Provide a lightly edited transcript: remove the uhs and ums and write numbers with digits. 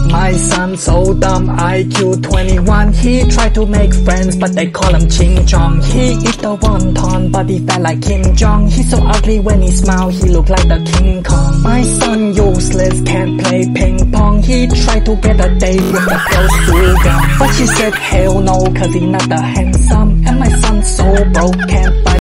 My son so dumb, IQ 21. He tried to make friends, but they call him Ching Chong. He eat the wonton, but he fat like Kim Jong. He's so ugly when he smile, he look like the King Kong. My son useless, can't play ping pong. He tried to get a date with the girl Suga, but she said hell no, cause he not that handsome. And my son so broke, can't buy